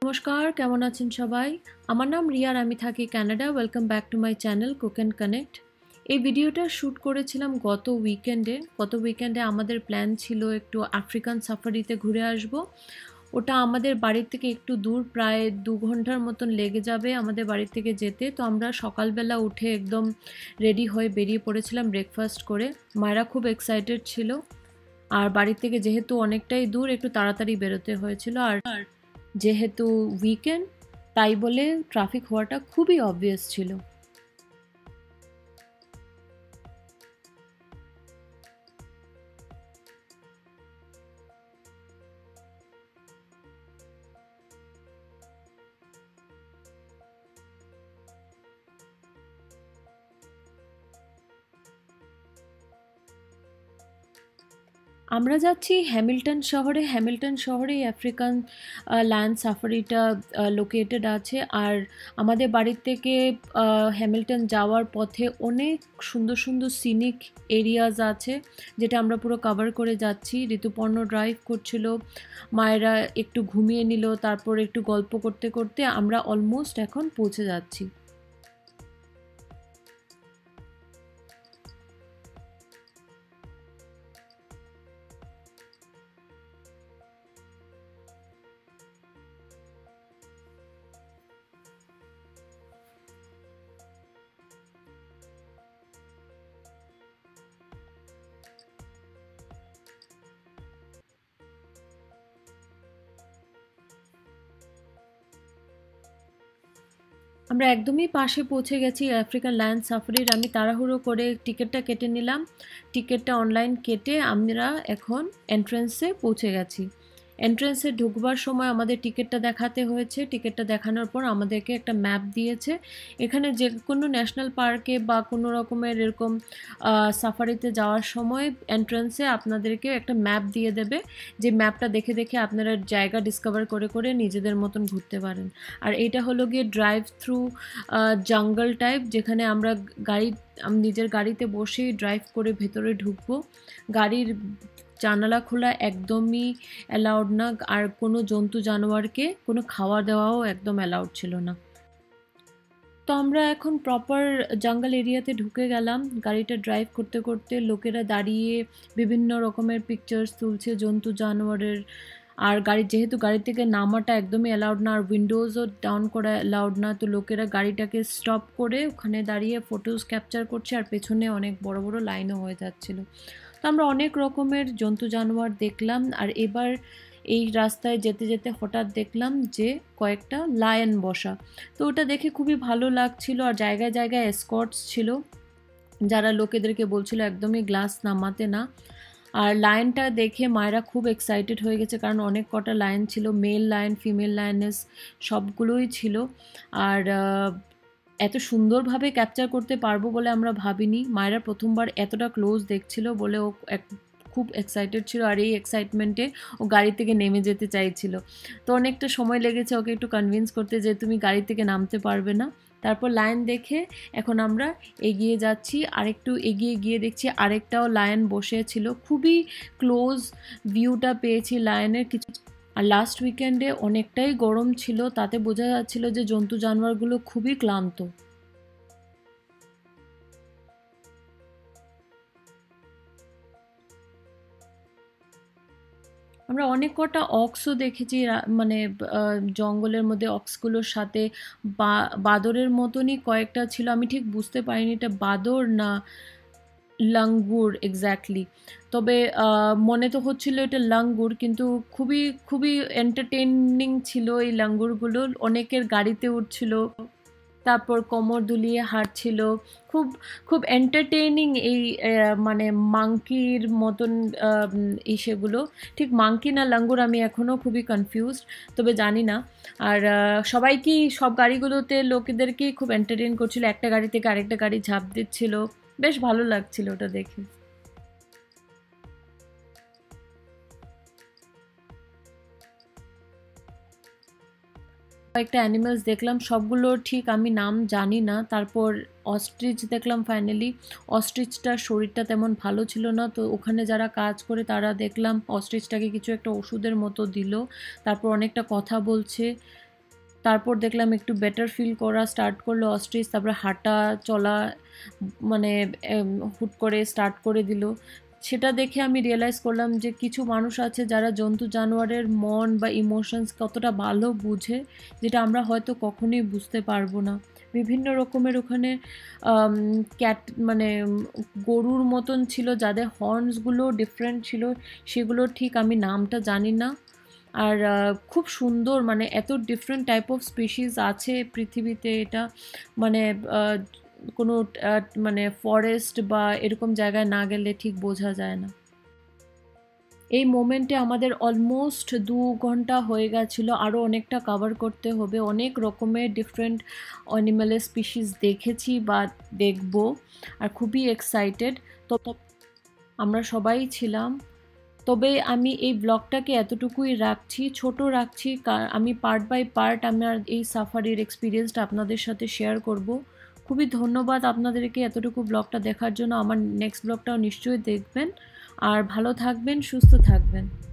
নমস্কার, কেমন আছেন সবাই? আমার নাম রিয়া আর আমি থাকি Canada. Welcome back to my channel cook and connect. এই ভিডিওটা শ্যুট করেছিলাম গত উইকেন্ডে আমাদের প্ল্যান ছিল একটু আফ্রিকান সাফারিতে ঘুরে আসব। ওটা আমাদের বাড়ির থেকে একটু দূর, প্রায় 2 ঘন্টার মতন লেগে যাবে আমাদের বাড়ি থেকে যেতে। তো আমরা সকালবেলা উঠে একদম রেডি হয়ে বেরিয়ে পড়েছিলাম ব্রেকফাস্ট করে। মায়েরা খুব এক্সাইটেড ছিল, আর বাড়ি থেকে যেহেতু অনেকটাই দূর একটু তাড়াতাড়ি বেরোতে হয়েছিল। আর যেহেতু উইকেন্ড, তাই বলে ট্রাফিক হওয়াটা খুবই অবভিয়াস ছিল। আমরা যাচ্ছি হ্যামিল্টন শহরেই আফ্রিকান ল্যান্ড সাফারিটা লোকেটেড আছে। আর আমাদের বাড়ির থেকে হ্যামিল্টন যাওয়ার পথে অনেক সুন্দর সুন্দর সিনিক এরিয়াজ আছে, যেটা আমরা পুরো কভার করে যাচ্ছি। ঋতুপর্ণ ড্রাইভ করছিল, মায়েরা একটু ঘুমিয়ে নিল, তারপর একটু গল্প করতে করতে আমরা অলমোস্ট এখন পৌঁছে যাচ্ছি। আমরা একদমই পাশে পৌঁছে গেছি আফ্রিকান ল্যান্ড সাফারির। আমি তাড়াহুড়ো করে টিকিটটা কেটে নিলাম। টিকিটটা অনলাইন কেটে আমরা এখন এন্ট্রেন্সে পৌঁছে গেছি। এন্ট্রেন্সে ঢুকবার সময় আমাদের টিকিটটা দেখাতে হয়েছে। টিকিটটা দেখানোর পর আমাদেরকে একটা ম্যাপ দিয়েছে। এখানে যে কোনো ন্যাশনাল পার্কে বা কোনো রকমের এরকম সাফারিতে যাওয়ার সময় এন্ট্রেন্সে আপনাদেরকে একটা ম্যাপ দিয়ে দেবে, যে ম্যাপটা দেখে দেখে আপনারা জায়গা ডিসকভার করে করে নিজেদের মতন ঘুরতে পারেন। আর এটা হলো গিয়ে ড্রাইভ থ্রু জঙ্গল টাইপ, যেখানে আমরা নিজের গাড়িতে বসেই ড্রাইভ করে ভেতরে ঢুকবো। গাড়ির জানালা খোলা একদমই অ্যালাউড না, আর কোনো জন্তু জানোয়ারকে কোনো খাওয়া দেওয়াও একদম অ্যালাউড ছিল না। তো আমরা এখন প্রপার জঙ্গল এরিয়াতে ঢুকে গেলাম। গাড়িটা ড্রাইভ করতে করতে লোকেরা দাঁড়িয়ে বিভিন্ন রকমের পিকচার্স তুলছে জন্তু জানোয়ারের। আর যেহেতু গাড়ি থেকে নামাটা একদমই অ্যালাউড না, আর উইন্ডোজও ডাউন করা অ্যালাউড না, তো লোকেরা গাড়িটাকে স্টপ করে ওখানে দাঁড়িয়ে ফটোজ ক্যাপচার করছে, আর পেছনে অনেক বড় বড় লাইনও হয়ে যাচ্ছিল। তো আমরা অনেক রকমের জন্তু জানোয়ার দেখলাম। আর এবার এই রাস্তায় যেতে যেতে হঠাৎ দেখলাম যে কয়েকটা লায়ন বসা। তো ওটা দেখে খুবই ভালো লাগছিল। আর জায়গায় জায়গায় এসকর্টস ছিল, যারা লোকেদেরকে বলছিল একদমই গ্লাস নামাতে না। আর লায়নটা দেখে মায়েরা খুব এক্সাইটেড হয়ে গেছে, কারণ অনেক কটা লায়ন ছিল, মেল লায়ন, ফিমেল লায়নেস সবগুলোই ছিল। আর এত সুন্দরভাবে ক্যাপচার করতে পারবো বলে আমরা ভাবিনি। মায়েরা প্রথমবার এতটা ক্লোজ দেখছিল বলে ও খুব এক্সাইটেড ছিল, আর এই এক্সাইটমেন্টে ও গাড়ি থেকে নেমে যেতে চাইছিল। তো অনেকটা সময় লেগেছে ওকে একটু কনভিন্স করতে যে তুমি গাড়ি থেকে নামতে পারবে না। তারপর লায়ন দেখে এখন আমরা এগিয়ে যাচ্ছি। আরেকটু এগিয়ে গিয়ে দেখছি আরেকটাও লায়ন বসে ছিল, খুবই ক্লোজ ভিউটা পেয়েছি লায়নের। কিছু আর লাস্ট উইকেন্ডে অনেকটাই গরম ছিল, তাতে বোঝা যাচ্ছিল যে জন্তু জানোয়ারগুলো খুবই ক্লান্ত। আমরা অনেক কটা অক্সও দেখেছি, মানে জঙ্গলের মধ্যে অক্সগুলোর সাথে বাদরের মতনই কয়েকটা ছিল। আমি ঠিক বুঝতে পারিনি এটা বাদর না লাঙ্গুর এক্স্যাক্টলি, তবে মনে তো হচ্ছিল এটা লাঙ্গুর, কিন্তু খুবই খুবই এন্টারটেইনিং ছিল এই লাঙ্গুরগুলো। অনেকের গাড়িতে উঠছিল, তারপর কোমর দুলিয়ে হাঁটছিল। খুব খুব এন্টারটেইনিং এই মানে মাংকির মতন সেগুলো ঠিক মাংকি না লাঙ্গুর, আমি এখনও খুবই কনফিউজড, তবে জানি না। আর সবাইকেই সব গাড়িগুলোতে লোকেদেরকেই খুব এন্টারটেইন করছিল, একটা গাড়ি থেকে আরেকটা গাড়ি ঝাঁপ দিচ্ছিল, বেশ ভালো লাগছিল ওটা দেখে। কয়েকটা অ্যানিমেলস দেখলাম, সবগুলো ঠিক আমি নাম জানি না। তারপর অস্ট্রিচ দেখলাম ফাইনালি। অস্ট্রিচটার শরীরটা তেমন ভালো ছিল না, তো ওখানে যারা কাজ করে তারা দেখলাম অস্ট্রিচটাকে কিছু একটা ওষুধের মতো দিল, তারপর অনেকটা কথা বলছে। তারপর দেখলাম একটু বেটার ফিল করা স্টার্ট করলো অস্ট্রিচ, তারপরে হাঁটা চলা মানে হুট করে স্টার্ট করে দিল। সেটা দেখে আমি রিয়েলাইজ করলাম যে কিছু মানুষ আছে যারা জন্তু জানোয়ারের মন বা ইমোশনস কতটা ভালো বুঝে, যেটা আমরা হয়তো কখনোই বুঝতে পারবো না। বিভিন্ন রকমের ওখানে ক্যাট মানে গরুর মতন ছিল যাদের হর্নসগুলো ডিফারেন্ট ছিল, সেগুলো ঠিক আমি নামটা জানি না। আর খুব সুন্দর, মানে এত ডিফারেন্ট টাইপ অফ স্পিসিস আছে পৃথিবীতে, এটা মানে কোনো মানে ফরেস্ট বা এরকম জায়গায় না গেলে ঠিক বোঝা যায় না। এই মোমেন্টে আমাদের অলমোস্ট 2 ঘন্টা হয়ে গেছিলো, আরও অনেকটা কভার করতে হবে। অনেক রকমের ডিফারেন্ট অ্যানিম্যালের স্পিসিস দেখেছি বা দেখব, আর খুবই এক্সাইটেড। তো আমরা সবাই ছিলাম। তবে আমি এই ব্লগটাকে এতটুকুই রাখছি, ছোট রাখছি, আমি পার্ট বাই পার্ট আমার এই সাফারির এক্সপিরিয়েন্সটা আপনাদের সাথে শেয়ার করব। খুবই ধন্যবাদ আপনাদেরকে এতটুকু ব্লগটা দেখার জন্য। আমার নেক্সট ব্লগটাও নিশ্চয়ই দেখবেন। আর ভালো থাকবেন, সুস্থ থাকবেন।